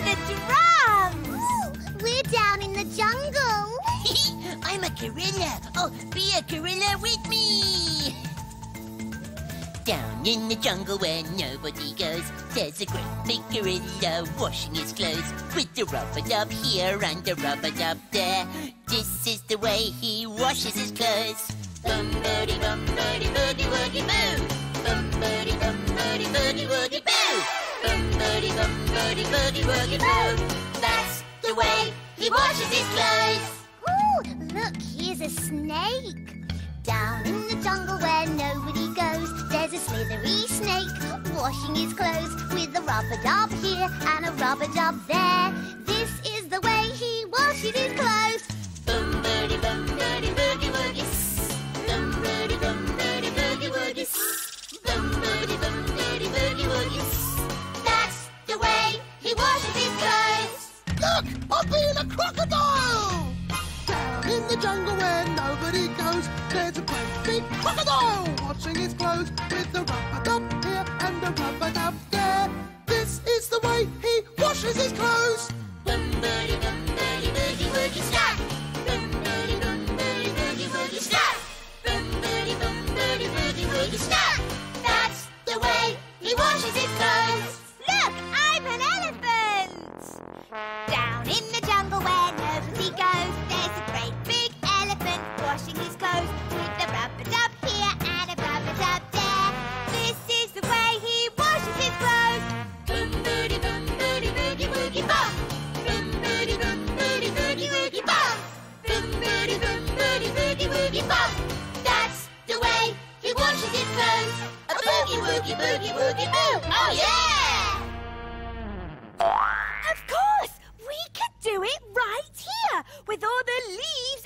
the drums! We're down in the jungle. I'm a gorilla. Oh, be a gorilla with me. Down in the jungle where nobody goes, there's a great big gorilla washing his clothes with the rub-a-dub here and the rub-a-dub there. This is the way he washes his clothes. Bum-birdie, bum-birdie, boogie-woogie, boo. Bum-birdie, bum-birdie, boogie-woogie, boo. Bum-birdie, bum-birdie, boogie-woogie, boo. That's the way he washes his clothes. Ooh, look, here's a snake. Down in the jungle where nobody goes, there's a slithery snake washing his clothes with a rub-a-dub here and a rub-a-dub there. This is the way he washes his clothes. Bum-birdie, bum-birdie, boogie-woogie. Bum-birdie, bum-birdie, boogie-woogie. Bum-birdie, bum-birdie, boogie-woogie. That's the way he washes his clothes. Look, I'm being a crocodile! Down in the jungle where nobody goes, there's a great big crocodile washing his clothes with the rub-a-dub here and the rub-a-dub there. This is the way he washes his clothes. Bum-birdie, bum-birdie, boogie-woogie, stop! Bum-birdie, bum-birdie, boogie-woogie, stop! Bum-birdie, bum-birdie, boogie-woogie, stop! That's the way he washes his clothes. Look, I'm an elephant! Down in the jungle where nobody goes, there's a great big elephant washing his clothes with a rub-a-dub here and a rub-a-dub there. This is the way he washes his clothes. Bum-birdie, bum-birdie, boogie-woogie, bum! Bum-birdie, bum-birdie, boogie-woogie, bum! Bum-birdie, bum-birdie, boogie-woogie, bum! That's the way he washes his clothes. A boogie-woogie, boogie-woogie, boo! Oh, yeah! Of course! We could do it right here with all the leaves